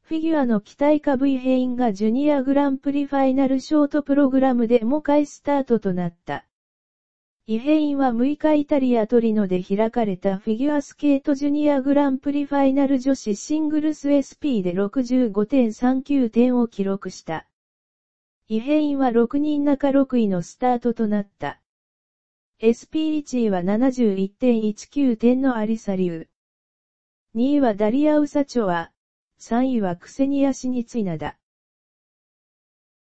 フィギュアの期待株イヘインがジュニアグランプリファイナルショートプログラムでも回スタートとなった。イヘインは6日イタリアトリノで開かれたフィギュアスケートジュニアグランプリファイナル女子シングルス SP で 65.39 点を記録した。イヘインは6人中6位のスタートとなった。SP1 位は 71.19 点のアリサリュウ。2位はダリア・ウサチョワ。3位はクセニア・シニツィナだ。